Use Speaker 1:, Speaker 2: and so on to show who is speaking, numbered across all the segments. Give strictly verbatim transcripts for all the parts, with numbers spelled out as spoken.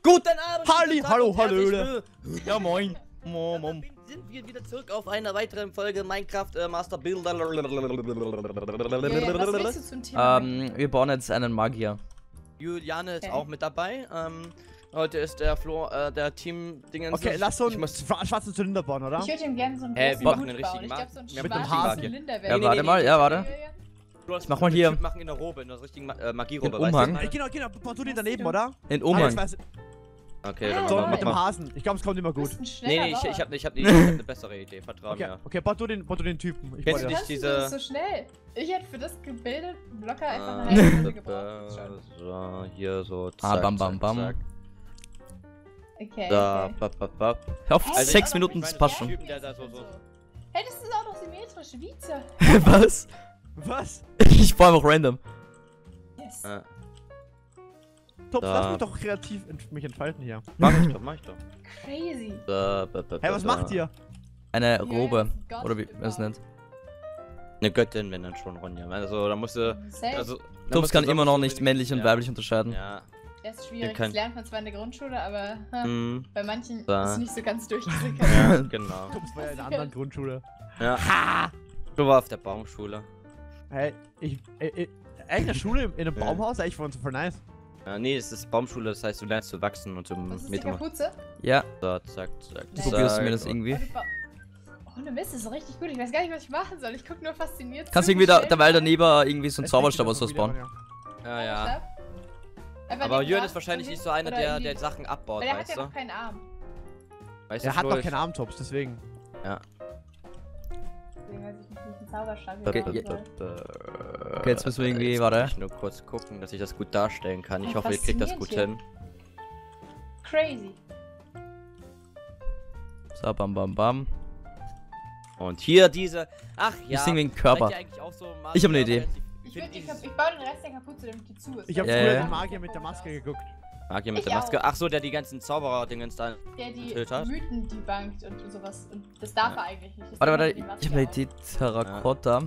Speaker 1: Guten Abend!
Speaker 2: Halli,
Speaker 1: guten Tag
Speaker 2: hallo,
Speaker 1: und
Speaker 2: hallo.
Speaker 1: herzlich
Speaker 2: Ja, moin.
Speaker 1: Mom, mom. Sind wir wieder zurück auf einer weiteren Folge Minecraft äh, Master Builder.
Speaker 3: Ja, ja, was willst du zum Thema?
Speaker 2: Ähm, wir bauen jetzt einen Magier.
Speaker 1: Juliane ist
Speaker 3: Okay.
Speaker 1: auch mit dabei. Ähm, heute ist der Flo, äh, der Team Dingens.
Speaker 2: Okay, lass so
Speaker 1: Ich
Speaker 2: einen
Speaker 1: muss-
Speaker 2: schwa- schwarzen Zylinder bauen, oder?
Speaker 3: Ich würde ihm gerne so einen
Speaker 1: Hä,
Speaker 3: großen
Speaker 1: wir machen
Speaker 3: Hut
Speaker 1: einen
Speaker 3: bauen.
Speaker 1: richtigen
Speaker 3: Ich glaube, so einen
Speaker 1: Ja,
Speaker 2: mit dem
Speaker 3: schwarzen
Speaker 2: Hasen.
Speaker 3: Zylinder
Speaker 2: Ja,
Speaker 3: wäre
Speaker 1: nee,
Speaker 2: warte
Speaker 1: nee,
Speaker 2: mal,
Speaker 1: nee,
Speaker 2: ja,
Speaker 1: nee,
Speaker 2: warte.
Speaker 3: Ja, ja.
Speaker 1: Du hast
Speaker 2: Mach mal hier.
Speaker 1: Wir machen in der Robe, in der richtigen Ma äh, Magierobe,
Speaker 2: Den
Speaker 1: weißt
Speaker 2: Umhang.
Speaker 1: du?
Speaker 2: Ey, genau, genau, bau du den daneben, oder?
Speaker 1: In
Speaker 2: Ah,
Speaker 1: Umhang.
Speaker 2: jetzt weiß ich-
Speaker 1: Okay,
Speaker 3: Ah,
Speaker 1: dann
Speaker 2: So,
Speaker 1: mach,
Speaker 3: ja.
Speaker 1: mach
Speaker 2: mit dem
Speaker 1: mal.
Speaker 2: Hasen. Ich glaube, es kommt immer
Speaker 3: Du
Speaker 2: gut.
Speaker 3: bist ein
Speaker 1: Nee,
Speaker 3: schneller
Speaker 1: nee, ich, ich
Speaker 3: Bauer.
Speaker 1: hab, ich hab, ich hab eine bessere Idee, vertrau
Speaker 2: Okay,
Speaker 1: mir.
Speaker 2: okay, bau du den, bau du den Typen. Ich
Speaker 1: Kennst
Speaker 2: baue
Speaker 1: du
Speaker 2: ja.
Speaker 1: nicht
Speaker 3: Kannst du
Speaker 1: diese-
Speaker 3: das so schnell? Ich hätte für das Gebilde locker einfach
Speaker 1: Ah,
Speaker 3: eine halbe Stunde gebraucht. Schon.
Speaker 1: so, hier so, zack,
Speaker 2: Ah, bam, bam,
Speaker 1: zack,
Speaker 2: bam.
Speaker 1: zack.
Speaker 3: Okay,
Speaker 1: Da,
Speaker 3: okay.
Speaker 1: bap, bap, bap.
Speaker 2: Hör auf,
Speaker 3: Hey,
Speaker 2: sechs
Speaker 3: aber
Speaker 2: Minuten,
Speaker 3: ich
Speaker 2: das
Speaker 3: meine,
Speaker 2: passt
Speaker 3: ja,
Speaker 2: schon.
Speaker 1: Typen, der da so- so-
Speaker 3: Hey, das ist auch noch symmetrisch. Vize.
Speaker 2: Was? Was? Ich baue einfach random.
Speaker 3: Yes.
Speaker 1: Äh,
Speaker 2: Tops,
Speaker 1: Da.
Speaker 2: lass mich doch kreativ ent mich entfalten hier.
Speaker 1: mach ich doch, mach ich doch.
Speaker 3: Crazy.
Speaker 1: Da, bap, bap,
Speaker 2: Hey, was
Speaker 1: bap,
Speaker 2: macht ihr?
Speaker 4: Eine
Speaker 3: Ja,
Speaker 4: Robe.
Speaker 3: jetzt Gott
Speaker 4: Oder wie man es
Speaker 3: über-
Speaker 4: nennt.
Speaker 1: Eine Göttin, wenn dann schon, Ronja. Also, da musst du.
Speaker 3: Safe.
Speaker 1: Also, da
Speaker 4: Tops
Speaker 1: musst
Speaker 4: kann
Speaker 1: du
Speaker 4: immer noch
Speaker 1: sonst
Speaker 4: nicht
Speaker 1: so
Speaker 4: männlich und
Speaker 1: ja.
Speaker 4: weiblich unterscheiden.
Speaker 1: Ja.
Speaker 3: Das ist schwierig.
Speaker 1: kann-
Speaker 3: Das lernt man zwar in der Grundschule, aber ha,
Speaker 1: Hm,
Speaker 3: bei manchen
Speaker 1: Da.
Speaker 3: ist es nicht so ganz durchgesickert.
Speaker 1: ja, genau.
Speaker 2: Tops war ja in einer anderen Grundschule.
Speaker 1: Ja. Du warst auf der Baumschule.
Speaker 2: Hey, ich, äh, äh, echt eine Schule in einem
Speaker 1: Ja.
Speaker 2: Baumhaus? Echt voll voll nice.
Speaker 1: Ja, nee, es ist Baumschule, das heißt, du lernst zu wachsen und zum
Speaker 3: Was ist die
Speaker 1: mitmachen.
Speaker 3: Kapuze?
Speaker 4: Ja,
Speaker 1: So, zack, zack,
Speaker 3: Du
Speaker 1: zack.
Speaker 4: probierst du mir das
Speaker 1: und-
Speaker 4: irgendwie.
Speaker 3: Oh, du ba- Ohne Mist, das ist richtig gut. Ich weiß gar nicht, was ich machen soll. Ich guck nur fasziniert
Speaker 4: Kannst
Speaker 3: zu,
Speaker 4: irgendwie
Speaker 3: wie
Speaker 4: da,
Speaker 3: schnell
Speaker 4: derweil
Speaker 3: du
Speaker 4: daneben irgendwie so einen
Speaker 2: Es
Speaker 4: Zauberstab
Speaker 2: liegt
Speaker 4: oder
Speaker 2: wieder
Speaker 4: sowas
Speaker 2: so
Speaker 4: bauen.
Speaker 2: wieder,
Speaker 1: Ja, ja.
Speaker 3: Einfach
Speaker 1: Aber
Speaker 3: neben
Speaker 1: Jürgen
Speaker 3: dran,
Speaker 1: ist wahrscheinlich
Speaker 3: so
Speaker 1: nicht
Speaker 3: wie-
Speaker 1: so einer,
Speaker 3: oder
Speaker 1: der,
Speaker 3: in die-
Speaker 1: der Sachen abbaut,
Speaker 3: Weil der hat
Speaker 1: weißt
Speaker 3: ja
Speaker 1: du?
Speaker 3: noch keinen Arm.
Speaker 1: Weißt
Speaker 2: Er
Speaker 1: du,
Speaker 2: hat
Speaker 1: Flo,
Speaker 2: noch
Speaker 1: ich-
Speaker 2: keinen Arm, Tops, deswegen.
Speaker 3: Deswegen weiß ich nicht, wie ich einen Zauberstab
Speaker 4: Okay,
Speaker 3: hier
Speaker 4: ja.
Speaker 3: bauen soll.
Speaker 4: Okay, jetzt müssen wir irgendwie-
Speaker 1: Jetzt
Speaker 4: warte.
Speaker 1: muss ich nur kurz gucken, dass ich das gut darstellen kann. Ich
Speaker 3: Oh,
Speaker 1: hoffe, ihr kriegt das
Speaker 3: faszinierend
Speaker 1: gut
Speaker 3: hier.
Speaker 1: hin.
Speaker 3: Crazy.
Speaker 4: So, bam, bam, bam.
Speaker 1: Und hier diese. Ach ja.
Speaker 4: Ich sing wie ein
Speaker 1: seid
Speaker 4: Körper.
Speaker 1: ihr eigentlich auch so
Speaker 4: Ich hab ne Idee.
Speaker 3: Ich,
Speaker 1: find
Speaker 3: würd, ich,
Speaker 1: dieses
Speaker 3: ich baue den Rest der Kapuze, damit die zu ist.
Speaker 2: Ich habe
Speaker 4: Ja,
Speaker 2: früher
Speaker 4: ja.
Speaker 2: den Magier mit der Maske geguckt.
Speaker 1: Magier mit
Speaker 3: Ich
Speaker 1: der Maske.
Speaker 3: auch.
Speaker 1: Ach so, der die ganzen Zauberer-Dingens da.
Speaker 3: Der die
Speaker 1: Enthüllt hat.
Speaker 3: Mythen debunked und sowas. Und das darf
Speaker 1: Ja.
Speaker 3: er eigentlich nicht. Das
Speaker 4: Warte,
Speaker 3: darf
Speaker 4: warte,
Speaker 3: die Maske
Speaker 4: ich habe eine
Speaker 3: auch.
Speaker 4: Idee. Terrakotta.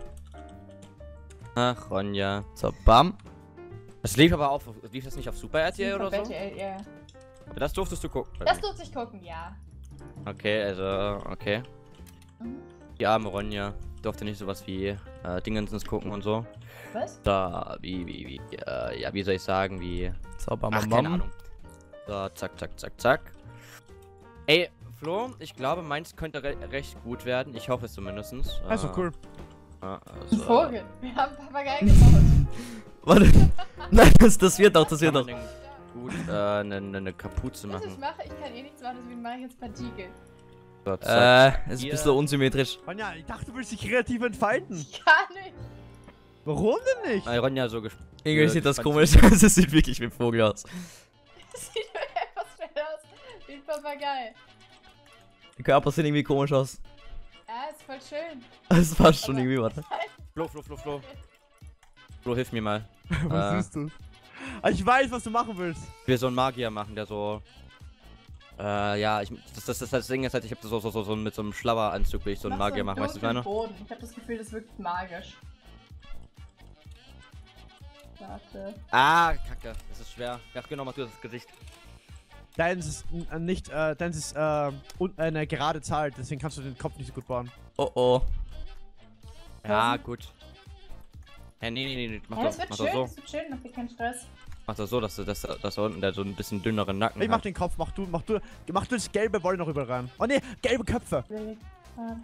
Speaker 1: Ach, Ronja.
Speaker 4: So, bam.
Speaker 1: Das lief aber auf. Lief das nicht auf Super R T L oder so?
Speaker 3: R T L, ja.
Speaker 1: Aber das durftest du gucken.
Speaker 3: Das durfte ich gucken, ja.
Speaker 1: Okay, also, okay.
Speaker 3: Mhm.
Speaker 1: Die arme Ronja durfte nicht sowas wie äh, Dingensens gucken und so.
Speaker 3: Was?
Speaker 1: Da, wie, wie, wie, äh, ja, wie soll ich sagen, wie.
Speaker 4: So, bam,
Speaker 1: Ach,
Speaker 4: bam,
Speaker 1: keine
Speaker 4: bam.
Speaker 1: Ahnung. So, zack, zack, zack, zack. Ey, Flo, ich glaube, meins könnte re recht gut werden. Ich hoffe es zumindest.
Speaker 2: Also cool.
Speaker 1: Äh,
Speaker 3: Ein
Speaker 1: also,
Speaker 3: Vogel. Wir haben einen Papagei gebaut.
Speaker 4: Warte. Nein, das, das wird doch, das wird
Speaker 1: kann
Speaker 4: doch.
Speaker 1: man denn gut eine äh, ne, ne, ne Kapuze
Speaker 3: Was ich
Speaker 1: machen.
Speaker 3: mache, ich kann eh nichts machen, deswegen mache ich jetzt Partikel.
Speaker 1: So, zack.
Speaker 4: Äh, ist ein
Speaker 1: Hier.
Speaker 4: bisschen unsymmetrisch.
Speaker 2: Ronja, ich dachte, du willst dich kreativ entfalten.
Speaker 3: Ich kann nicht.
Speaker 2: Warum denn nicht?
Speaker 1: Äh, Ronja so gespielt.
Speaker 4: Irgendwie
Speaker 1: Äh,
Speaker 4: sieht das
Speaker 1: gespannt.
Speaker 4: komisch aus. Es sieht wirklich wie ein Vogel aus.
Speaker 3: Das sieht etwas schnell aus wie ein Papagei.
Speaker 4: Die Körper sehen irgendwie komisch aus.
Speaker 3: Ja, ist voll schön.
Speaker 4: Das passt schon
Speaker 3: Aber-
Speaker 4: irgendwie, warte.
Speaker 1: Flo, Flo, Flo, Flo. Flo, hilf mir mal.
Speaker 2: Was
Speaker 1: äh,
Speaker 2: ist das? Ah, ich weiß, was du machen willst.
Speaker 1: Ich will so einen Magier machen, der so. Äh, ja, ich, das, das, das, das Ding ist halt, ich hab so, so, so, so mit so einem Schlabberanzug will ich so einen
Speaker 3: Mach
Speaker 1: Magier machen, weißt du, was ich
Speaker 3: dunklen
Speaker 1: meine?
Speaker 3: Boden. Ich habe das Gefühl, das wirkt magisch. Warte.
Speaker 1: Ah, Kacke, das ist schwer. Ja, genau, mach du das Gesicht.
Speaker 2: Deins ist äh, nicht, äh, deins ist, äh, un- eine gerade Zahl, deswegen kannst du den Kopf nicht so gut bauen.
Speaker 4: Oh oh.
Speaker 1: Ja, gut. Ja, nee, nee, nee, nee, mach
Speaker 3: Ja, das
Speaker 1: doch,
Speaker 3: wird
Speaker 1: mach
Speaker 3: schön,
Speaker 1: doch so.
Speaker 3: das wird schön, habt ihr keinen Stress.
Speaker 1: Mach doch so, dass, du- dass, dass da unten der so ein bisschen dünneren Nacken
Speaker 2: Ich mach
Speaker 1: hat.
Speaker 2: den Kopf, mach du, mach du, mach du das gelbe Wolle noch überall rein. Oh ne, gelbe Köpfe.
Speaker 3: Ja.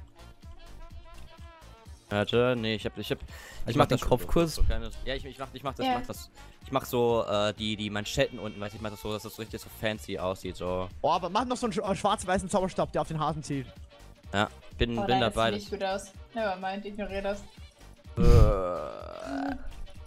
Speaker 1: Warte, nee, ich hab, ich hab,
Speaker 4: Ich mach den
Speaker 1: schon
Speaker 4: Kopf
Speaker 1: so-
Speaker 4: kurz.
Speaker 1: So kleines, ja, ich, ich mach, ich mach das,
Speaker 3: Ja.
Speaker 1: ich mach das, ich mach so, äh, die, die Manschetten unten, weißt du, ich mach das so, dass das so richtig so fancy aussieht, so.
Speaker 2: Oh, aber mach noch so einen sch äh, schwarz-weißen Zauberstab, der auf den Hasen zieht.
Speaker 1: Ja, bin,
Speaker 3: Oh,
Speaker 1: bin
Speaker 3: nein,
Speaker 1: dabei.
Speaker 3: das sieht nicht gut aus. Nevermind, ignoriere das.
Speaker 1: Äh,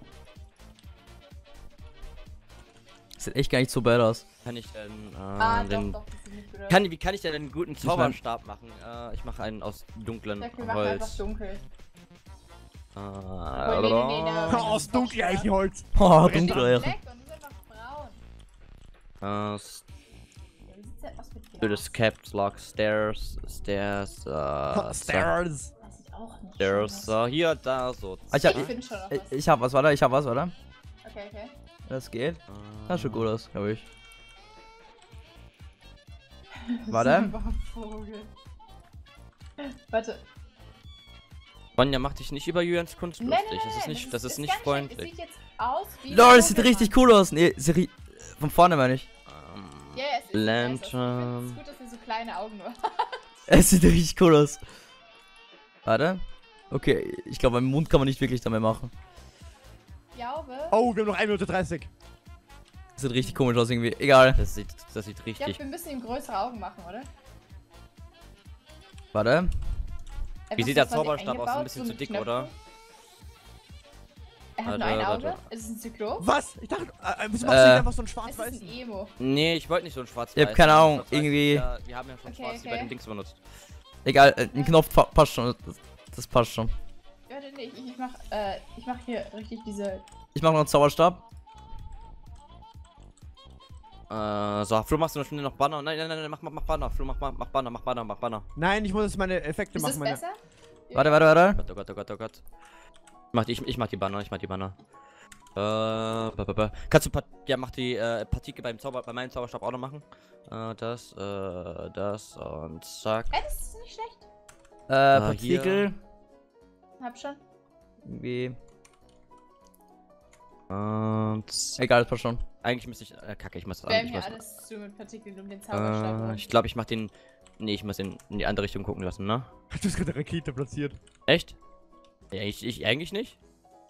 Speaker 4: Sieht echt gar nicht so bad aus.
Speaker 1: kann ich denn, äh,
Speaker 3: Ah,
Speaker 1: den,
Speaker 3: doch, doch, das sieht nicht gut aus.
Speaker 1: kann, wie kann ich denn einen guten
Speaker 4: mein-
Speaker 1: Zauberstab machen? Äh, ich mache einen aus dunklen
Speaker 3: Ja, wir machen einfach
Speaker 1: Holz.
Speaker 3: dunkel.
Speaker 1: Äh,
Speaker 3: nee, nee, nee, nee.
Speaker 2: Aus dunkel Eichenholz.
Speaker 4: Oh,
Speaker 3: Das ist
Speaker 4: dunkle Eichen.
Speaker 3: black und das ist einfach braun.
Speaker 1: Aus
Speaker 3: Ja, wie sieht's denn aus mit
Speaker 1: für
Speaker 3: Glas?
Speaker 1: das Caps Lock Stairs, Stairs, äh,
Speaker 2: Stairs.
Speaker 3: Das sieht auch nicht schön
Speaker 1: Stairs,
Speaker 3: aus.
Speaker 1: so, hier, da, so.
Speaker 4: Ah, ich hab-
Speaker 3: Ich finde schon noch
Speaker 4: Ich,
Speaker 3: was.
Speaker 4: ich hab was, warte, ich hab was, warte.
Speaker 3: Okay, okay.
Speaker 4: Das geht.
Speaker 1: Äh,
Speaker 4: Das sieht gut aus, glaube ich. Warte.
Speaker 3: Vogel. Warte.
Speaker 1: Ronja, mach dich nicht über Julians Kunst
Speaker 3: Nein,
Speaker 1: lustig.
Speaker 3: nein,
Speaker 1: Das ist
Speaker 3: nein,
Speaker 1: nicht, das ist
Speaker 3: ist
Speaker 1: nicht
Speaker 3: gar schlecht. Es
Speaker 1: freundlich.
Speaker 3: sieht jetzt aus wie
Speaker 4: Lol,
Speaker 3: ein
Speaker 4: es sieht
Speaker 3: Vogel,
Speaker 4: richtig
Speaker 3: Mann.
Speaker 4: cool aus. Nee, sie rie- von vorne meine ich.
Speaker 1: Ähm,
Speaker 3: Ja, ja, es ist nice. Ich
Speaker 1: Lantern.
Speaker 3: finde es gut, dass er so kleine Augen nur hat.
Speaker 4: Es sieht richtig cool aus. Warte. Okay, ich glaube, meinen Mund kann man nicht wirklich damit machen.
Speaker 3: Ich glaube,
Speaker 2: Oh, wir haben noch eine Minute dreißig.
Speaker 4: Das sieht richtig komisch aus irgendwie. Egal.
Speaker 1: Das sieht, das sieht
Speaker 3: ich glaube,
Speaker 1: richtig.
Speaker 3: wir müssen ihm größere Augen machen, oder?
Speaker 4: Warte.
Speaker 3: Einfach
Speaker 1: Wie sieht
Speaker 3: so
Speaker 1: der
Speaker 3: quasi
Speaker 1: Zauberstab aus? Ein
Speaker 3: eingebaut,
Speaker 1: bisschen
Speaker 3: so
Speaker 1: zu
Speaker 3: mit
Speaker 1: dick,
Speaker 3: Knöpfen.
Speaker 1: oder?
Speaker 3: Er hat
Speaker 1: Warte,
Speaker 3: nur ein Auge.
Speaker 1: warte.
Speaker 3: Ist es ein Zyklop?
Speaker 2: Was? Ich dachte, äh, wieso machst du
Speaker 4: Äh.
Speaker 2: nicht einfach so einen
Speaker 3: Es ist ein
Speaker 2: schwarz-weißen?
Speaker 3: Emo.
Speaker 1: Nee, ich wollte nicht so ein schwarz
Speaker 4: Ich hab keine Ahnung, irgendwie-
Speaker 1: Ja, wir haben ja schon
Speaker 3: Okay,
Speaker 1: schwarz die
Speaker 3: okay.
Speaker 1: bei den Dings benutzt.
Speaker 4: Egal, äh, ein Knopf pa passt schon. Das, das passt schon.
Speaker 3: Warte, nee, ich, ich mach, äh, ich mach hier richtig diese...
Speaker 4: Ich mache noch einen Zauberstab.
Speaker 1: Äh, so, Flo, machst du noch schnell noch Banner? Nein, nein, nein, nein, mach, mach, mach Banner. Flo, mach, mach, mach Banner, mach Banner, mach Banner.
Speaker 2: Nein, ich muss jetzt meine Effekte
Speaker 3: Ist
Speaker 2: machen.
Speaker 3: das
Speaker 2: Meine.
Speaker 3: besser?
Speaker 4: Warte, warte, warte.
Speaker 1: Oh Gott, oh Gott, oh Gott. Ich mach die, ich, ich mach die Banner, ich mach die Banner. Äh, ba, ba, ba. Kannst du, Part ja, mach die äh, Partikel beim Zauber, bei meinem Zauberstab auch noch machen? Äh, das, äh, das und zack.
Speaker 3: Ey, das ist nicht schlecht.
Speaker 4: Äh,
Speaker 1: Ah,
Speaker 4: Partikel.
Speaker 3: Hab schon.
Speaker 4: Irgendwie.
Speaker 1: Und
Speaker 4: Egal, das passt schon.
Speaker 1: eigentlich müsste ich, äh, kacke, ich muss das
Speaker 3: Wir
Speaker 1: an,
Speaker 3: haben
Speaker 1: ich
Speaker 3: hier
Speaker 1: muss,
Speaker 3: alles zu mit Partikeln um den Zauberstab.
Speaker 1: äh, ich glaube, ich mach den, nee, ich muss den in die andere Richtung gucken lassen, ne?
Speaker 2: Du hast gerade eine Rakete platziert.
Speaker 1: Echt? Ja, ich, ich eigentlich nicht.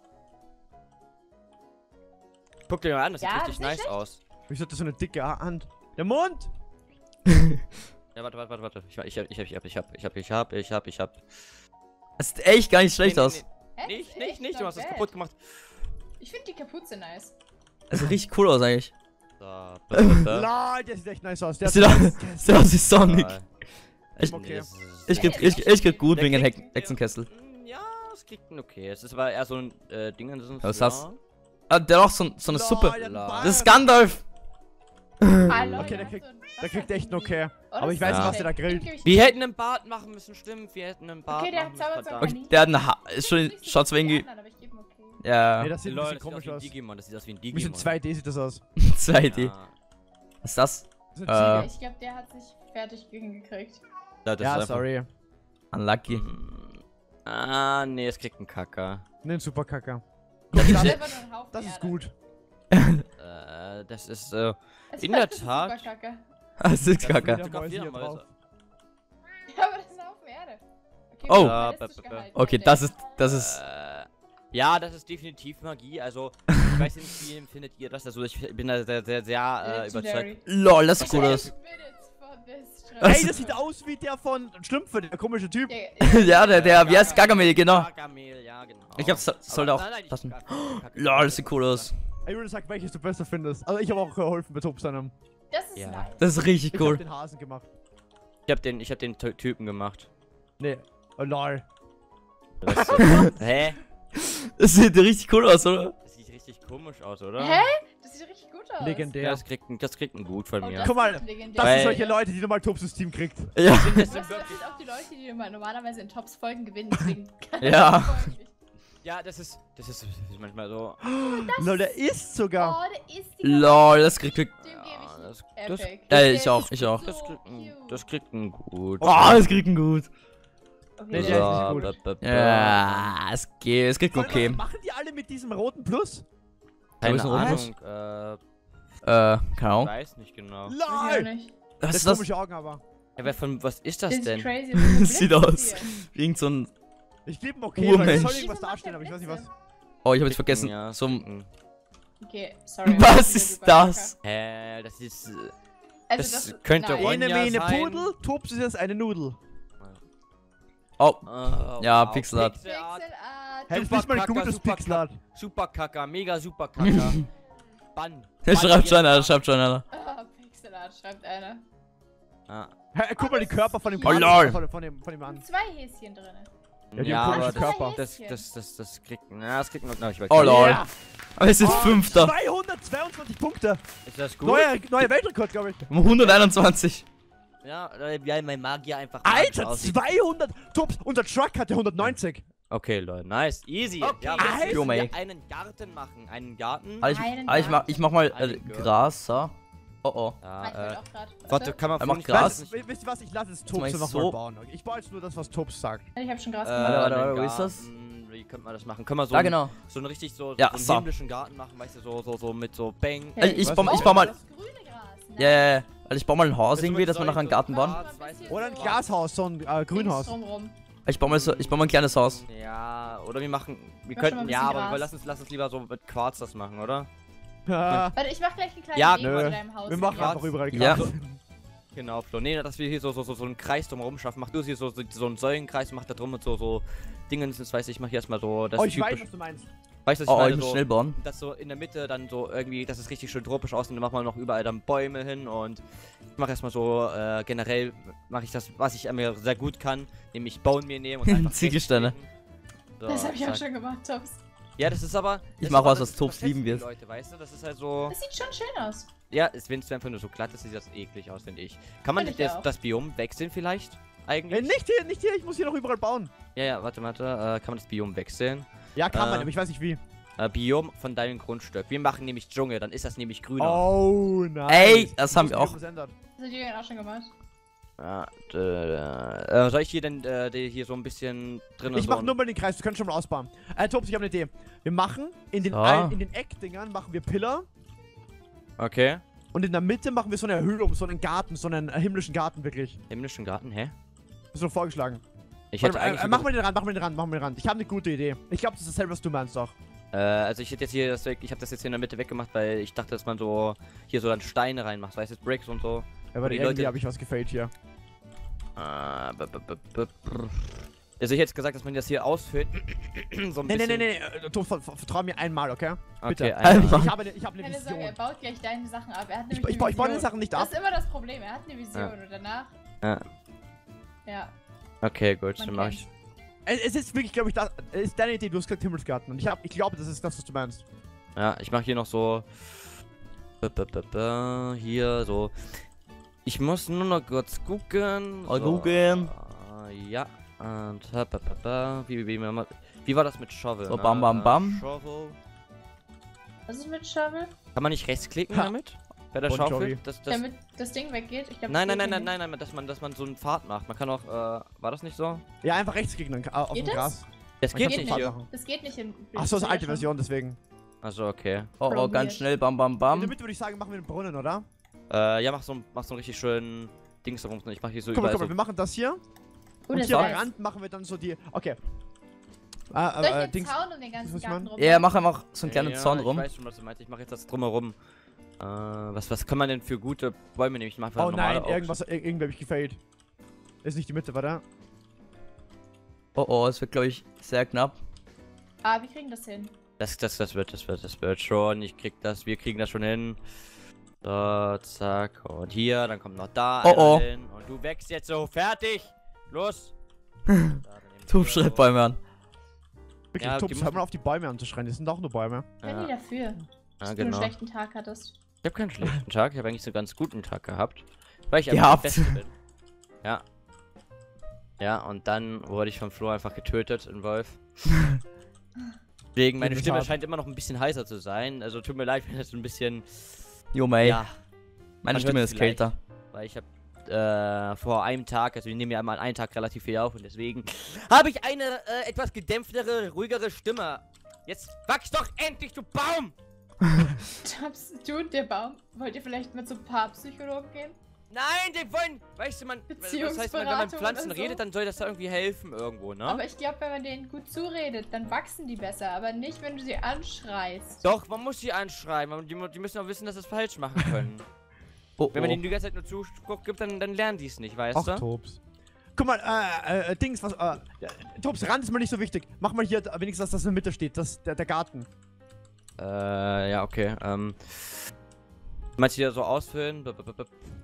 Speaker 1: Guck dir mal an, das
Speaker 3: Ja,
Speaker 1: sieht
Speaker 3: das
Speaker 1: richtig
Speaker 3: ist nicht
Speaker 1: nice
Speaker 3: schlecht.
Speaker 1: aus.
Speaker 2: Wieso hat das so eine dicke Hand? Der Mund!
Speaker 1: Ja, warte, warte, warte, warte. Ich, ich, hab, ich, hab, ich, hab, ich, hab, ich, hab, ich, hab, ich, hab, ich, hab.
Speaker 4: Es sieht echt gar nicht schlecht
Speaker 1: Nee, nee,
Speaker 4: aus.
Speaker 3: Hä?
Speaker 1: Nicht,
Speaker 3: Ist
Speaker 1: nicht,
Speaker 3: echt
Speaker 1: nicht,
Speaker 3: not
Speaker 1: du hast das
Speaker 3: bad.
Speaker 1: kaputt gemacht.
Speaker 3: Ich finde die Kapuze nice.
Speaker 4: Es sieht richtig cool aus eigentlich.
Speaker 1: So, bitte, bitte.
Speaker 2: Lol, der sieht echt nice aus. Der
Speaker 4: Es sieht aus, es sieht aus wie Sonic.
Speaker 1: Äh,
Speaker 4: Ich,
Speaker 2: Okay.
Speaker 1: das ist-
Speaker 4: ich, krieg, ich, ich krieg gut
Speaker 1: Der
Speaker 4: wegen dem
Speaker 1: kriegt-
Speaker 4: Hex- Hexenkessel.
Speaker 1: Mm, Ja, es kriegt ein okay. Es ist aber eher so ein äh, Ding. Das ist,
Speaker 4: Was ist das? Ah, der hat auch so, so eine
Speaker 2: Lol,
Speaker 4: Suppe.
Speaker 2: der hat einen
Speaker 1: Das
Speaker 2: Bart.
Speaker 4: Das ist Gandalf.
Speaker 3: Hallo,
Speaker 2: Okay, der
Speaker 3: hat
Speaker 2: kriegt-
Speaker 3: so ein
Speaker 2: Der kriegt echt einen
Speaker 3: Wasser-
Speaker 2: okay.
Speaker 3: Oh,
Speaker 2: Aber
Speaker 3: das
Speaker 2: ich weiß
Speaker 3: ist
Speaker 1: nicht,
Speaker 2: was der da
Speaker 3: okay.
Speaker 2: grillt.
Speaker 3: Den geb ich
Speaker 1: Wir
Speaker 3: dir.
Speaker 1: hätten einen Bart machen müssen, stimmt. Wir hätten einen Bart
Speaker 3: Okay, der
Speaker 1: machen müssen.
Speaker 3: zaubert so
Speaker 1: verdammt.
Speaker 3: Honey.
Speaker 4: Der hat ein Haar. Ist
Speaker 3: Ich
Speaker 4: schon,
Speaker 3: find's nicht so
Speaker 4: schaut so
Speaker 3: gut wie die
Speaker 4: irgendwie.
Speaker 3: anderen, aber ich geb ihm okay.
Speaker 4: Ja,
Speaker 2: Nee, das sieht ein
Speaker 1: Lol,
Speaker 2: bisschen
Speaker 1: das sieht
Speaker 2: komisch
Speaker 1: aus wie ein
Speaker 2: aus.
Speaker 1: Digimon. Das sieht aus wie ein
Speaker 2: Ein
Speaker 1: Digimon.
Speaker 2: bisschen zwei D sieht das aus.
Speaker 4: zwei D.
Speaker 1: Ja,
Speaker 4: Was ist das?
Speaker 2: So ein
Speaker 4: Äh,
Speaker 2: Tiger.
Speaker 3: Ich glaube, der hat sich fertig gekriegt.
Speaker 1: Ja, das
Speaker 2: Ja,
Speaker 1: ist einfach-
Speaker 2: sorry.
Speaker 4: Unlucky.
Speaker 1: Mm, Ah, nee, es kriegt einen Kacker.
Speaker 2: Nen Superkacker.
Speaker 3: Das ist
Speaker 2: Das,
Speaker 3: einfach nur ein Haufen
Speaker 2: das ist
Speaker 3: Erde.
Speaker 2: gut.
Speaker 1: Äh, das ist, äh,
Speaker 3: Es
Speaker 1: in
Speaker 3: ist-
Speaker 1: der
Speaker 3: das ist
Speaker 1: Tat.
Speaker 3: super Kacke.
Speaker 4: Das ist
Speaker 2: Das
Speaker 4: Kacke.
Speaker 2: wieder Mäuse hier
Speaker 1: Mäuse.
Speaker 2: drauf.
Speaker 3: Ja, aber das ist ein Haufen Erde. Okay,
Speaker 4: Oh.
Speaker 3: wir haben realistisch
Speaker 1: Ja, b- b-
Speaker 3: gehalten,
Speaker 4: Okay,
Speaker 3: der
Speaker 4: das
Speaker 3: Deck.
Speaker 4: ist, das ist.
Speaker 1: Äh, ja, das ist definitiv Magie. Also, ich weiß nicht, wie empfindet ihr das? Also, ich bin da sehr, sehr, sehr äh, überzeugt.
Speaker 3: Legendary.
Speaker 4: Lol, das sieht
Speaker 1: Was
Speaker 4: gut
Speaker 1: ist
Speaker 4: aus.
Speaker 3: Eight minutes for this trip.
Speaker 2: Ey, das sieht aus wie der von Schlümpfe, der komische Typ.
Speaker 3: Ja,
Speaker 4: Ja, der, der, wie heißt Gargamel, genau.
Speaker 1: Gargamel, ja, genau.
Speaker 4: Ich glaub, das sollte
Speaker 1: Aber
Speaker 4: auch
Speaker 1: nein, nein, ich-
Speaker 4: passen.
Speaker 1: Kacke, Kacke,
Speaker 4: Lol,
Speaker 1: Kacke,
Speaker 4: das sieht cool aus.
Speaker 2: Ey, Julian, sag, welches du besser findest. Also, ich habe auch geholfen bei Top seinem.
Speaker 3: Das ist
Speaker 1: Ja.
Speaker 3: nice.
Speaker 4: Das ist richtig
Speaker 2: Ich hab
Speaker 4: cool.
Speaker 2: den Hasen gemacht.
Speaker 1: Ich hab den, ich hab den Ty- Typen gemacht.
Speaker 2: Nee. Oh, lol.
Speaker 1: Was, hä?
Speaker 4: Das sieht richtig cool aus, oder?
Speaker 1: Das sieht richtig komisch aus, oder?
Speaker 3: Hä? Das sieht richtig gut aus.
Speaker 1: Ja,
Speaker 2: Legendär.
Speaker 1: das kriegt, ein- das kriegt ein Gut von
Speaker 3: Oh,
Speaker 1: mir.
Speaker 3: das
Speaker 2: Guck mal,
Speaker 3: ist legendär.
Speaker 2: Das
Speaker 1: Weil-
Speaker 2: sind solche Leute, die normal Topses Team kriegt.
Speaker 4: Ja.
Speaker 1: Das
Speaker 3: Das,
Speaker 1: sind
Speaker 3: das
Speaker 1: wirklich,
Speaker 3: sind auch die Leute, die immer normalerweise in Tops Folgen gewinnen, deswegen kann
Speaker 4: Ja.
Speaker 3: das nicht folgen.
Speaker 1: ja, das ist, das ist, das ist manchmal so.
Speaker 2: Lol, der ist sogar.
Speaker 3: Oh, der ist die
Speaker 4: Lol, das kriegt Glück.
Speaker 3: Dem
Speaker 1: Ja,
Speaker 3: gebe ich
Speaker 1: das-
Speaker 3: Epic.
Speaker 1: das-
Speaker 3: Der
Speaker 4: Ey, ich
Speaker 3: ist
Speaker 4: auch, ich auch.
Speaker 1: Das
Speaker 3: so
Speaker 1: kriegt ein,
Speaker 3: cute.
Speaker 1: das kriegt ein Gut.
Speaker 4: Oh, das kriegt ein gut.
Speaker 3: Okay,
Speaker 2: Nee,
Speaker 3: der
Speaker 2: der
Speaker 3: ist-
Speaker 2: ist nicht gut.
Speaker 1: b- b- b-
Speaker 4: Ja, es geht, es kriegt
Speaker 2: Warte,
Speaker 4: okay.
Speaker 2: was machen die alle mit diesem roten Plus?
Speaker 1: Keine
Speaker 4: Ist ein Rotfuß?
Speaker 1: Ahnung, äh,
Speaker 4: Äh, keine
Speaker 1: ich
Speaker 4: Ahnung.
Speaker 1: weiß nicht genau.
Speaker 3: Weiß ich auch
Speaker 2: Lol!
Speaker 3: nicht.
Speaker 4: Was
Speaker 2: Das
Speaker 4: ist
Speaker 2: ist
Speaker 4: das?
Speaker 2: komische Augen aber.
Speaker 1: Ja, wer von, was ist das
Speaker 3: Das ist
Speaker 1: denn?
Speaker 3: crazy.
Speaker 4: Das sieht aus. Irgend so ein.
Speaker 2: Ich gebe ihm okay, weil das
Speaker 4: Urmensch.
Speaker 2: soll
Speaker 3: Wieso
Speaker 2: irgendwas
Speaker 3: macht
Speaker 2: darstellen,
Speaker 3: der
Speaker 2: aber ich weiß nicht was.
Speaker 3: Blitze?
Speaker 4: Oh, ich hab jetzt
Speaker 1: Kriegt
Speaker 4: vergessen.
Speaker 1: ein, ja,
Speaker 4: So ein.
Speaker 1: kriegt ein-
Speaker 3: Okay, sorry.
Speaker 4: Was
Speaker 3: wieder
Speaker 4: ist
Speaker 3: super
Speaker 4: das?
Speaker 1: Hä, das ist, äh,
Speaker 3: Also
Speaker 1: Das
Speaker 3: das,
Speaker 1: könnte
Speaker 3: nein.
Speaker 1: Ronja
Speaker 2: Ene Mene
Speaker 1: sein.
Speaker 2: Pudel, Tops ist jetzt eine Nudel.
Speaker 4: Oh,
Speaker 1: oh,
Speaker 4: Ja,
Speaker 1: wow,
Speaker 4: Pixelart.
Speaker 1: Pixelart.
Speaker 3: Pixelart.
Speaker 2: Hey, das ist
Speaker 1: Super
Speaker 2: nicht mal ein
Speaker 1: Kacker,
Speaker 2: gutes
Speaker 1: super
Speaker 2: Pixelart.
Speaker 1: Super Kacker, mega super Kacker. Bann.
Speaker 4: der
Speaker 1: Bann
Speaker 4: schreibt
Speaker 1: jetzt
Speaker 4: schon einer,
Speaker 1: mal.
Speaker 4: schreibt schon einer.
Speaker 3: Ah, Pixelart, schreibt einer.
Speaker 1: Ah.
Speaker 2: Hey, guck mal die Körper von dem
Speaker 3: Oh,
Speaker 2: Pan-
Speaker 4: lol.
Speaker 2: von, von, dem, von dem an.
Speaker 3: Zwei Häschen drin.
Speaker 2: Ja, die
Speaker 1: Ja,
Speaker 2: haben
Speaker 1: aber
Speaker 2: komische
Speaker 1: das,
Speaker 2: Körper.
Speaker 1: das, das, das, das kriegt, na, das kriegt man, na, ich weiß
Speaker 4: Oh
Speaker 1: nicht.
Speaker 4: lol.
Speaker 2: Ja.
Speaker 4: Aber es ist
Speaker 2: Oh,
Speaker 4: Fünfter.
Speaker 2: zweihundertzweiundzwanzig Punkte.
Speaker 1: Ist das gut?
Speaker 2: Neuer, neuer Weltrekord, glaube ich.
Speaker 4: Um hunderteinundzwanzig.
Speaker 1: Ja, äh, wie mein Magier einfach
Speaker 2: Alter,
Speaker 1: magisch aussieht.
Speaker 2: zweihundert. Tops. Unser Truck hatte hundertneunzig.
Speaker 1: Okay, Leute, nice, easy.
Speaker 3: Okay,
Speaker 1: ja,
Speaker 3: Alter.
Speaker 1: müssen
Speaker 4: Jo,
Speaker 1: wir
Speaker 4: mate.
Speaker 1: einen Garten machen, einen Garten.
Speaker 4: Ah, ich,
Speaker 3: Einen
Speaker 4: ah, ich, mach, ich mach mal äh,
Speaker 1: Einen Garten.
Speaker 4: Gras, so. Oh oh.
Speaker 1: Ja,
Speaker 3: Ah, ich wollte
Speaker 1: äh,
Speaker 3: auch grad.
Speaker 1: warte, kann man
Speaker 4: Er
Speaker 1: von
Speaker 4: macht Gras.
Speaker 2: Weißt, wisst ihr was? Ich lasse es
Speaker 4: mach
Speaker 2: Tops
Speaker 4: ich
Speaker 2: nochmal
Speaker 4: so.
Speaker 2: bauen. Ich baue jetzt nur das, was Tops sagt.
Speaker 3: Ich habe schon Gras
Speaker 1: Äh,
Speaker 3: gemacht.
Speaker 4: warte, warte,
Speaker 1: einen
Speaker 4: wo ist das?
Speaker 1: Garten, Wie könnte man das machen? Können wir so,
Speaker 4: Da
Speaker 1: einen,
Speaker 4: genau.
Speaker 1: so einen richtig so,
Speaker 4: Ja,
Speaker 1: so einen
Speaker 4: so.
Speaker 1: himmlischen Garten machen, weißt du, so, so, so mit so Bang.
Speaker 4: Also ich,
Speaker 2: Was?
Speaker 4: baue, ich
Speaker 3: Oh,
Speaker 4: baue mal.
Speaker 3: das grüne Gras.
Speaker 4: Ja, ja, ja. Also ich baue mal ein Haus
Speaker 1: Weißt du,
Speaker 4: irgendwie,
Speaker 1: mit
Speaker 4: dass wir nachher einen Garten bauen.
Speaker 1: Gras, weißt du?
Speaker 2: Oder ein Glashaus, so ein äh, Grünhaus.
Speaker 3: Drumrum.
Speaker 4: Ich baue mal so, ich baue mal ein kleines Haus.
Speaker 1: Ja, oder wir machen, wir
Speaker 3: Mach schon mal
Speaker 1: könnten,
Speaker 3: ein
Speaker 1: ja,
Speaker 3: bisschen
Speaker 1: aber wir
Speaker 3: Gras.
Speaker 1: lass uns, lass uns lieber so mit Quarz das machen, oder?
Speaker 2: Ja,
Speaker 3: Warte, ich mach gleich einen kleinen
Speaker 1: Ja,
Speaker 3: Weg
Speaker 2: nö.
Speaker 3: zu deinem Haus.
Speaker 2: wir machen
Speaker 3: Ja.
Speaker 2: einfach überall
Speaker 4: Ja.
Speaker 2: Gras.
Speaker 1: Genau, Flo. Nee, dass wir hier so, so, so, so einen Kreis drumherum schaffen. Mach du hier so, so, so einen Säulenkreis, mach da drum und so, so Dingens, das weiß ich, mach hier erstmal so, das
Speaker 2: Oh, ich weiß,
Speaker 1: typisch.
Speaker 2: was du meinst.
Speaker 1: Weißt du, was ich
Speaker 4: Oh, ich
Speaker 1: meine?
Speaker 4: muss
Speaker 1: So,
Speaker 4: schnell bauen.
Speaker 1: dass so in der Mitte dann so irgendwie, dass es richtig schön tropisch aussieht, dann machen wir noch überall dann Bäume hin und ich mache erstmal so, äh, generell mache ich das, was ich an mir sehr gut kann, nämlich Bauen mir nehmen und einfach
Speaker 4: Ziegelsteine.
Speaker 1: rechts klicken.
Speaker 3: Das
Speaker 1: So,
Speaker 3: habe ich auch
Speaker 1: zack.
Speaker 3: schon gemacht, Tops.
Speaker 1: Ja, das ist aber.
Speaker 4: Ich
Speaker 1: das ist
Speaker 4: mach
Speaker 1: aber-
Speaker 4: was,
Speaker 1: das-
Speaker 4: was Tops
Speaker 1: das schätzen
Speaker 4: lieben
Speaker 1: die
Speaker 4: wird.
Speaker 1: Leute, weißt du, das ist halt so.
Speaker 3: Das sieht schon schön aus.
Speaker 1: Ja, wenn es einfach nur so glatt ist, sieht das eklig aus, finde ich. Kann man
Speaker 3: Find
Speaker 1: nicht
Speaker 3: ich
Speaker 1: das,
Speaker 3: auch.
Speaker 1: das Biom wechseln vielleicht?
Speaker 2: Äh,
Speaker 1: Eigentlich?
Speaker 2: nicht hier, nicht hier, ich muss hier noch überall bauen.
Speaker 1: Ja, ja, warte, warte. Äh, kann man das Biom wechseln?
Speaker 2: Ja, kann man,
Speaker 1: Äh.
Speaker 2: aber ich weiß nicht wie.
Speaker 1: Äh, Biom von deinem Grundstück. Wir machen nämlich Dschungel, dann ist das nämlich grüner.
Speaker 2: Oh, nein.
Speaker 4: Ey, das haben wir auch.
Speaker 3: Das hat Julian auch schon gemacht.
Speaker 1: Ja, äh, äh, soll ich hier denn äh, die hier so ein bisschen drin und
Speaker 2: Ich
Speaker 1: so
Speaker 2: mach nur mal den Kreis, du kannst schon mal ausbauen. Äh, Tops, ich habe eine Idee. Wir machen in den,
Speaker 4: So.
Speaker 2: ein, in den Eckdingern machen wir Pillar
Speaker 1: Okay.
Speaker 2: und in der Mitte machen wir so eine Erhöhung, so einen Garten, so einen äh, himmlischen Garten wirklich.
Speaker 1: Himmlischen Garten, hä?
Speaker 2: Das ist doch vorgeschlagen.
Speaker 1: Ich
Speaker 2: Warte,
Speaker 1: hätte
Speaker 2: äh,
Speaker 1: eigentlich.
Speaker 2: äh, mach mal den Rand, mach mal den Rand, mach mal den Rand. Ich habe eine gute Idee. Ich glaube, das ist dasselbe, was du meinst doch.
Speaker 1: Äh, also ich hätte jetzt hier das weg, ich habe das jetzt hier in der Mitte weggemacht, weil ich dachte, dass man so hier so dann Steine reinmacht, weißt du, Bricks und so.
Speaker 2: Ja, aber
Speaker 1: die
Speaker 2: irgendwie
Speaker 1: Leute-
Speaker 2: habe ich was gefällt hier.
Speaker 1: Äh, b -b -b -b -b also ich hätte gesagt, dass man das hier ausfüllt. So ein
Speaker 2: Nee, nee,
Speaker 1: bisschen.
Speaker 2: nee, nee, äh, Tops, ver ver vertrau mir einmal, okay? Bitte.
Speaker 1: Okay,
Speaker 2: Ich,
Speaker 1: einmal.
Speaker 2: ich habe eine, ich habe eine
Speaker 3: Keine Sorge, er
Speaker 2: Vision.
Speaker 3: baut gleich deine Sachen ab. Er hat
Speaker 2: Ich,
Speaker 3: nämlich
Speaker 2: ich, baue-
Speaker 3: eine
Speaker 2: ich baue die
Speaker 3: Vision.
Speaker 2: Sachen nicht
Speaker 3: Das
Speaker 2: ab.
Speaker 3: ist immer das Problem. Er hat eine Vision
Speaker 1: Ja.
Speaker 3: und danach.
Speaker 1: Ja.
Speaker 3: Ja.
Speaker 1: Okay, gut,
Speaker 3: Man
Speaker 1: dann mach ich.
Speaker 2: Es, es ist wirklich, glaube ich, das es ist deine Idee. Du hast gesagt Himmelsgarten. Und ich, hab, ich glaube, das ist das, was du meinst.
Speaker 1: Ja, ich mache hier noch so. B -b -b -b hier so. Ich muss nur noch kurz gucken.
Speaker 4: Mal
Speaker 1: so,
Speaker 4: gucken.
Speaker 1: äh, Ja. Und b -b -b -b wie, wie, wie, wie war das mit Shovel?
Speaker 4: So,
Speaker 1: ne?
Speaker 4: bam, bam,
Speaker 1: Äh,
Speaker 4: bam.
Speaker 1: Shovel.
Speaker 3: Was ist mit Shovel?
Speaker 1: Kann man nicht rechtsklicken
Speaker 2: Ha.
Speaker 1: damit? Bei der
Speaker 2: Bon
Speaker 1: Schaufel?
Speaker 2: Jovi.
Speaker 1: Das, das,
Speaker 3: Damit das Ding weggeht? Ich glaub,
Speaker 1: nein,
Speaker 3: das
Speaker 1: nein,
Speaker 3: geht
Speaker 1: nein,
Speaker 3: hier
Speaker 1: nein, nein, nein, dass man, dass man so einen Pfad macht. Man kann auch, äh, war das nicht so?
Speaker 2: Ja, einfach rechts klicken dann, äh, auf
Speaker 3: Geht
Speaker 2: dem
Speaker 3: das?
Speaker 2: Gras.
Speaker 1: Das
Speaker 2: Man
Speaker 1: geht
Speaker 2: kann
Speaker 1: nicht
Speaker 2: Pfad
Speaker 1: hier.
Speaker 2: machen.
Speaker 3: nicht. Das geht nicht in.
Speaker 2: Ach so, das ist eine alte
Speaker 3: schon.
Speaker 2: Version, deswegen.
Speaker 1: Also okay.
Speaker 4: Oh, oh,
Speaker 3: Probiert.
Speaker 4: ganz schnell, bam, bam,
Speaker 2: In der
Speaker 4: bam.
Speaker 2: Mitte würde ich sagen, machen wir einen Brunnen, oder?
Speaker 1: Äh, ja, mach so, mach so einen richtig schönen Dings darum. Ich mach hier so
Speaker 2: Guck mal,
Speaker 1: überall
Speaker 2: guck mal,
Speaker 1: so.
Speaker 2: wir machen das hier.
Speaker 3: Oh,
Speaker 2: Und
Speaker 3: das
Speaker 2: hier am
Speaker 3: heißt.
Speaker 2: Rand machen wir dann so die. Okay. Äh,
Speaker 3: Soll ich
Speaker 2: äh, äh,
Speaker 3: den
Speaker 2: Dings.
Speaker 3: Zaun um den ganzen
Speaker 2: was ich
Speaker 3: Garten
Speaker 2: mein?
Speaker 3: rum?
Speaker 4: Ja, mach einfach so einen kleinen
Speaker 1: ja,
Speaker 4: Zaun rum.
Speaker 1: Ich weiß schon, was du meinst. Ich mach jetzt das drumherum. Äh, was, was kann man denn für gute Bäume nehmen? Ich mach einfach
Speaker 2: Oh
Speaker 1: normale
Speaker 2: nein,
Speaker 1: Oak.
Speaker 2: irgendwas, ir- irgendwie hab ich gefällt. Ist nicht die Mitte, warte.
Speaker 4: Oh, oh, es wird, glaube ich, sehr knapp.
Speaker 3: Ah, wir kriegen das hin.
Speaker 1: Das, das, das wird, das wird, das wird schon. Ich krieg das, wir kriegen das schon hin. So, zack. Und hier, dann kommt noch da
Speaker 4: Oh,
Speaker 1: einer
Speaker 4: oh.
Speaker 1: hin. Und du wächst jetzt so. Fertig! Los! Da, dann nehmen wir
Speaker 4: Du
Speaker 1: hier
Speaker 4: schreib
Speaker 1: so.
Speaker 4: Bäume an.
Speaker 2: Wirklich,
Speaker 1: Ja, die
Speaker 2: Tops,
Speaker 1: müssen-
Speaker 2: hör mal auf die Bäume anzuschreien, das sind auch nur Bäume.
Speaker 3: Wenn die
Speaker 1: Ja,
Speaker 3: dafür,
Speaker 1: ja,
Speaker 3: dass du
Speaker 1: genau.
Speaker 3: einen schlechten Tag hattest.
Speaker 1: Ich habe keinen schlechten Tag, ich habe eigentlich so einen ganz guten Tag gehabt. Weil ich
Speaker 4: Gehabt.
Speaker 1: einfach der Beste bin. Ja. Ja, und dann wurde ich vom Flo einfach getötet in Wolf. Deswegen, meine
Speaker 2: Das ist
Speaker 1: Stimme
Speaker 2: hart.
Speaker 1: scheint immer noch ein bisschen heißer zu sein. Also tut mir leid, wenn das ein bisschen.
Speaker 4: Jo, mei.
Speaker 1: Ja,
Speaker 4: Meine
Speaker 1: man
Speaker 4: Stimme
Speaker 1: hört's
Speaker 4: ist
Speaker 1: vielleicht.
Speaker 4: kälter.
Speaker 1: weil ich habe äh, vor einem Tag, also wir nehmen ja einmal einen Tag relativ viel auf und deswegen habe ich eine äh, etwas gedämpftere, ruhigere Stimme. Jetzt wachs doch endlich, du Baum!
Speaker 3: Tops, du und der Baum. Wollt ihr vielleicht mal zum Paarpsychologen gehen?
Speaker 1: Nein, die wollen, weißt du, man, das heißt, wenn man mit
Speaker 3: Beziehungsberatung
Speaker 1: Pflanzen
Speaker 3: oder so.
Speaker 1: redet, dann soll das da irgendwie helfen irgendwo, ne?
Speaker 3: Aber ich glaube, wenn man denen gut zuredet, dann wachsen die besser. Aber nicht, wenn du sie anschreist.
Speaker 1: Doch, man muss sie anschreiben, aber die, mu- die müssen auch wissen, dass sie es falsch machen können.
Speaker 4: Oh,
Speaker 1: Wenn man
Speaker 4: oh.
Speaker 1: ihnen die ganze Zeit nur Zuspruch gibt, dann, dann lernen die es nicht, weißt
Speaker 2: Ach,
Speaker 1: du?
Speaker 2: Tops. Guck mal, äh, äh, Dings, was, äh, ja, Tops, Rand ist mal nicht so wichtig. Mach mal hier äh, wenigstens, dass das in der Mitte steht, das, der, der Garten.
Speaker 1: Äh, ja, okay, ähm. Meinst du hier so ausfüllen? B -b -b -b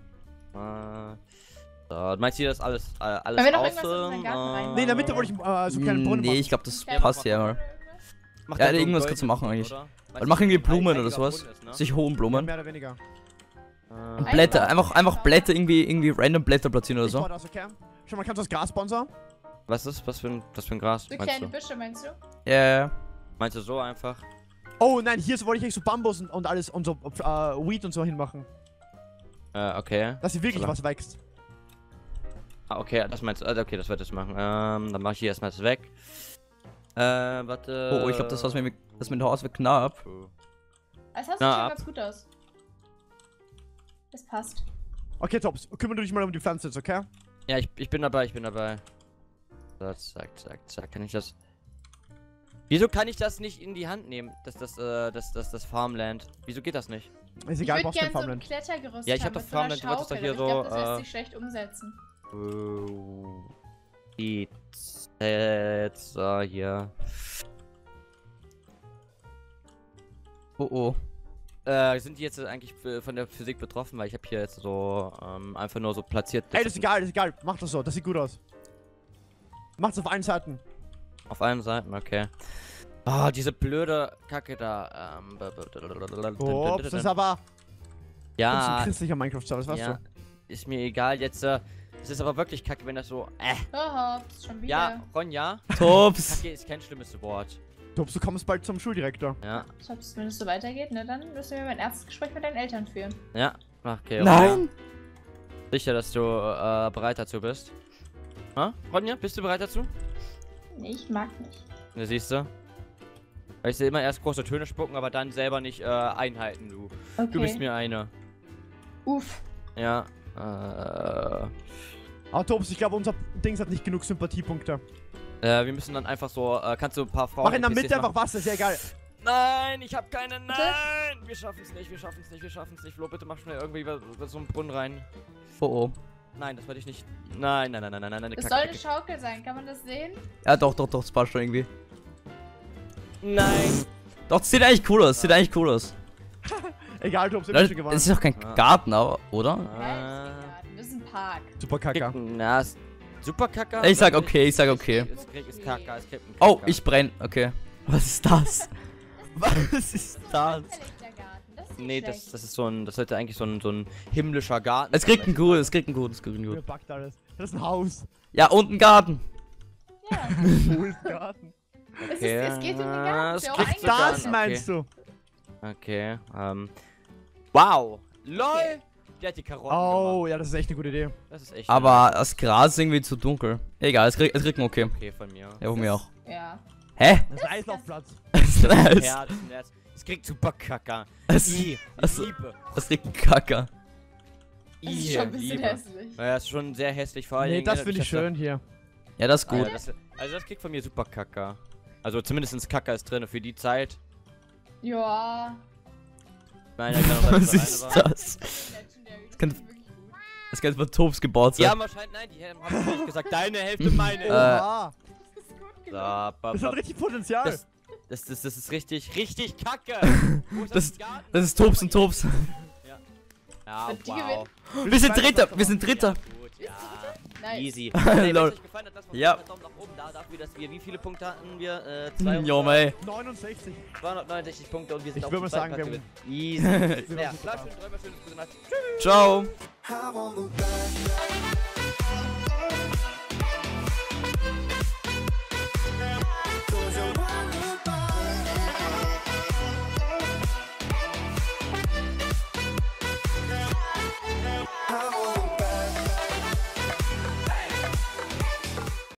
Speaker 1: äh, so, meinst du hier das alles, äh, alles
Speaker 3: Wollen wir noch irgendwas in
Speaker 1: ausfüllen?
Speaker 3: unseren Garten reinmachen?
Speaker 2: Nee, in der Mitte wollte ich äh, so einen kleinen Brunnen
Speaker 4: Nee,
Speaker 2: machen.
Speaker 4: ich glaube, das
Speaker 3: Ja,
Speaker 4: passt hier mal.
Speaker 1: Mach
Speaker 4: Ja,
Speaker 1: dann so
Speaker 4: irgendwas
Speaker 1: ein
Speaker 4: kannst du machen
Speaker 1: goldenes,
Speaker 4: eigentlich.
Speaker 1: oder?
Speaker 4: Weil
Speaker 1: Weißt
Speaker 4: mach
Speaker 1: du,
Speaker 4: irgendwie
Speaker 1: so ein
Speaker 4: Blumen oder
Speaker 1: einiger
Speaker 4: sowas.
Speaker 1: Brunnen ist, ne?
Speaker 4: Sich hohen Blumen.
Speaker 2: Mehr oder weniger.
Speaker 1: Äh,
Speaker 3: Ein-
Speaker 4: Blätter, einfach, einfach Blätter irgendwie, irgendwie random Blätter platzieren oder
Speaker 2: Ich baue
Speaker 4: so.
Speaker 2: das, okay? Schau mal, kannst du das Gras sponsern?
Speaker 1: was ist, was für ein, was für ein Gras,
Speaker 3: So
Speaker 1: meinst
Speaker 3: kleine
Speaker 1: du?
Speaker 3: Büsche, meinst du?
Speaker 4: Ja, ja, ja.
Speaker 1: Meinst du so einfach?
Speaker 2: Oh nein, hier so wollte ich echt so Bambus und, und alles und so äh, Weed und so hinmachen.
Speaker 1: Äh, okay.
Speaker 2: Dass hier wirklich
Speaker 1: Oder?
Speaker 2: was wächst.
Speaker 1: Ah, okay, das meinst du. Also, okay, das wird das machen. Ähm, dann mache ich hier erstmal das weg. Äh, warte.
Speaker 4: Oh, oh, ich glaube, das was mit das mit dem Haus wird knapp.
Speaker 3: Das hast du
Speaker 1: Na,
Speaker 3: schon
Speaker 1: ab.
Speaker 3: ganz gut aus. Das passt.
Speaker 2: Okay, Tops, kümmere dich mal um die Pflanze jetzt, okay?
Speaker 1: Ja, ich, ich bin dabei, ich bin dabei. So, zack, zack, zack. Kann ich das. Wieso kann ich das nicht in die Hand nehmen? Das, das, äh, das, das, das Farmland. Wieso geht das nicht?
Speaker 2: Ist
Speaker 3: Ich
Speaker 2: egal,
Speaker 3: würde
Speaker 2: brauchst kein
Speaker 3: gerne so ein
Speaker 2: Farmland.
Speaker 3: Klettergerüst
Speaker 1: Ja, ich hab
Speaker 3: haben
Speaker 1: das
Speaker 3: mit so einer
Speaker 1: Farmland, du wolltest doch
Speaker 3: Schaukel,
Speaker 1: hier
Speaker 3: aber ich glaub,
Speaker 1: so,
Speaker 3: das lässt
Speaker 1: äh,
Speaker 3: sich schlecht umsetzen.
Speaker 1: Uh, die jetzt so hier.
Speaker 4: Oh oh.
Speaker 1: Äh, sind die jetzt eigentlich f- von der Physik betroffen? Weil ich habe hier jetzt so ähm, einfach nur so platziert.
Speaker 2: Ey, das ist egal, das ist egal. Mach das so, das sieht gut aus. Macht's auf allen Seiten.
Speaker 1: Auf allen Seiten, okay. Ah, diese blöde Kacke da. Ähm,
Speaker 2: Oh, das ist aber das ist ein
Speaker 1: ja,
Speaker 2: christlicher Minecraft-Server, das weißt
Speaker 1: ja,
Speaker 2: du.
Speaker 1: ist mir egal jetzt. Äh, es ist aber wirklich Kacke, wenn das so. Äh,
Speaker 3: Oh, hops, schon wieder.
Speaker 1: ja, Ronja.
Speaker 4: Tops.
Speaker 1: Kacke ist kein schlimmes Wort.
Speaker 2: Tops, du kommst bald zum Schuldirektor.
Speaker 1: Ja,
Speaker 3: Hops, wenn es so weitergeht, ne, dann müssen wir ein Erstgespräch mit deinen Eltern führen.
Speaker 1: ja. Okay,
Speaker 4: Nein.
Speaker 1: Ronja. Sicher, dass du äh, bereit dazu bist. Ha? Ronja, bist du bereit dazu?
Speaker 3: Nee, ich mag nicht.
Speaker 1: Ne, siehst du? Weil ich sehe immer erst große Töne spucken, aber dann selber nicht äh, einhalten, du.
Speaker 3: Okay.
Speaker 1: Du bist mir eine.
Speaker 3: Uff.
Speaker 1: Ja. Äh,
Speaker 2: Aber Tops, ich glaube, unser Dings hat nicht genug Sympathiepunkte.
Speaker 1: äh, wir müssen dann einfach so, äh, kannst du ein paar Frauen...
Speaker 2: Mach in der
Speaker 1: N P Cs
Speaker 2: Mitte einfach
Speaker 1: machen?
Speaker 2: Wasser, ist ja egal.
Speaker 1: Nein, ich hab keine... Nein! Wir schaffen es nicht, wir schaffen es nicht, wir schaffen es nicht. Flo, bitte mach schnell irgendwie über, über so einen Brunnen rein.
Speaker 4: Oh oh.
Speaker 1: Nein, das wollte ich nicht... Nein, nein, nein, nein, nein, nein, nein,
Speaker 3: Das
Speaker 1: Kacke,
Speaker 3: soll eine
Speaker 1: Kacke.
Speaker 3: Schaukel sein, kann man das sehen?
Speaker 4: Ja, doch, doch, doch, das passt schon irgendwie.
Speaker 1: Nein!
Speaker 4: Doch, das sieht eigentlich cool aus, sieht eigentlich cool aus.
Speaker 2: Egal, Tops, ich
Speaker 4: Das
Speaker 2: hab schon gewonnen.
Speaker 4: ist doch kein
Speaker 1: Ja.
Speaker 4: Garten, aber, oder?
Speaker 3: Hä? Das ist ein Garten, das ist ein Park.
Speaker 2: Super Kacke.
Speaker 1: Na, ist super Kacke.
Speaker 4: Ich sag okay, ich sag okay.
Speaker 1: Es kriegt ist Kacke, es kriegt einen
Speaker 4: Oh,
Speaker 1: Kacke.
Speaker 4: ich brenn. Okay. Was ist das? Was ist das?
Speaker 3: Ein verlegter Garten, das ist nicht
Speaker 1: Nee, das,
Speaker 3: schlecht.
Speaker 1: das ist so ein... Das sollte eigentlich so ein, so ein himmlischer Garten
Speaker 4: Es kriegt ein
Speaker 1: sein.
Speaker 4: gut, es kriegt ein gut, es kriegt ein
Speaker 2: Mir
Speaker 4: gut.
Speaker 2: backt alles. Das ist ein Haus.
Speaker 4: Ja, und ein Garten.
Speaker 3: Ja,
Speaker 2: Cool, Garten.
Speaker 3: es, ist, es geht um den Garten,
Speaker 1: es
Speaker 3: ist ja auch
Speaker 1: kriegt
Speaker 3: eingegangen.
Speaker 1: sogar-
Speaker 2: Das meinst du?
Speaker 1: Okay, ähm... Wow! LOL!
Speaker 3: Okay.
Speaker 1: Der hat die Karotten gemacht.
Speaker 2: Oh, ja, das ist echt eine gute Idee.
Speaker 1: Das ist echt...
Speaker 4: Aber das Gras ist irgendwie zu dunkel. Egal, es kriegt, es kriegt ein okay.
Speaker 1: Okay, von mir.
Speaker 4: Ja, von mir auch.
Speaker 3: Ja.
Speaker 4: Hä?
Speaker 2: Das ist ein Eislaufplatz.
Speaker 4: Das ist nice.
Speaker 1: Ja, das ist nett. Es kriegt super Kacke.
Speaker 4: Es,
Speaker 1: I,
Speaker 4: also-
Speaker 1: Liebe.
Speaker 4: es kriegt ein Kacker.
Speaker 3: Das ist
Speaker 1: I,
Speaker 3: schon ein bisschen
Speaker 1: Liebe.
Speaker 3: hässlich.
Speaker 1: Ja, ist schon sehr hässlich, vor allem.
Speaker 2: Nee, das finde ich schön hier.
Speaker 4: Ja, das ist
Speaker 1: Gut.
Speaker 4: gut.
Speaker 1: Ja, das, also das kriegt von mir super Kacke. Also zumindest Kacke ist drin für die Zeit.
Speaker 3: Ja.
Speaker 1: Nein, er kann auch
Speaker 4: Was
Speaker 1: sein,
Speaker 4: ist
Speaker 1: dass er alleine war.
Speaker 4: das?
Speaker 3: Legendary, das
Speaker 4: kann-
Speaker 3: ist wirklich gut.
Speaker 4: Das kann von Tops Geburtstag.
Speaker 1: Ja, wahrscheinlich, nein, die haben nicht gesagt, deine Hälfte, meine.
Speaker 4: Äh,
Speaker 2: Oha.
Speaker 3: Das ist gut
Speaker 1: So,
Speaker 3: genug.
Speaker 1: ba,
Speaker 2: Das
Speaker 1: ba,
Speaker 2: hat richtig Potenzial.
Speaker 1: das, das, das, das ist richtig, richtig Kacke. Wo ist
Speaker 4: Das-
Speaker 1: im Garten?
Speaker 4: Das ist Tops und Tops.
Speaker 1: Ja,
Speaker 3: Wird die
Speaker 1: wow.
Speaker 4: Wir sind Dritter, wir sind Dritter.
Speaker 1: Ja, gut, ja.
Speaker 3: Nice.
Speaker 1: Easy. Hey, wenn
Speaker 4: Lol.
Speaker 1: es euch gefallen hat, lasst uns
Speaker 4: Ja.
Speaker 1: einen Daumen nach oben da, dafür, dass wir, wie viele Punkte hatten wir? Äh, zweihundert,
Speaker 4: Jo, mei.
Speaker 2: neunundsechzig.
Speaker 1: zweihundertneunundsechzig Punkte und wir sind
Speaker 2: Ich
Speaker 1: auf
Speaker 2: würde
Speaker 1: dem
Speaker 2: mal sagen,
Speaker 1: zweiten
Speaker 2: wir
Speaker 1: Platz gewesen. Easy.
Speaker 2: Wir
Speaker 1: Ja,
Speaker 2: waren
Speaker 1: bleib
Speaker 2: super.
Speaker 1: schön, träum mal schönes, gute Nacht.
Speaker 4: Ciao.
Speaker 5: I want the bad, bad.